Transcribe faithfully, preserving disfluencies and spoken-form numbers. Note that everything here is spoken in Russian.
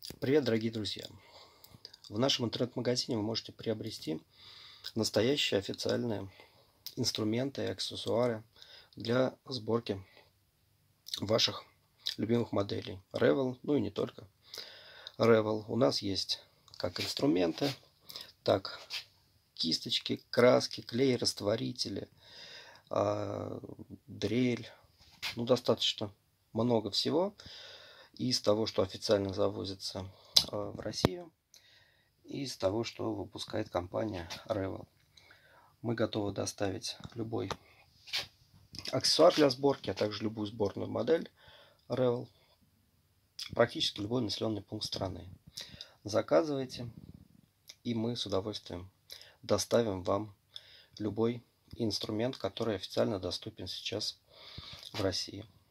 Привет, дорогие друзья! В нашем интернет-магазине вы можете приобрести настоящие официальные инструменты и аксессуары для сборки ваших любимых моделей Revell, ну и не только Revell. У нас есть как инструменты, так кисточки, краски, клей, растворители, а, дрель. Ну, достаточно много всего из того, что официально завозится а, в Россию, и из того, что выпускает компания Revell. Мы готовы доставить любой аксессуар для сборки, а также любую сборную модель Revell, практически любой населенный пункт страны. Заказывайте, и мы с удовольствием доставим вам любой инструмент, который официально доступен сейчас в России.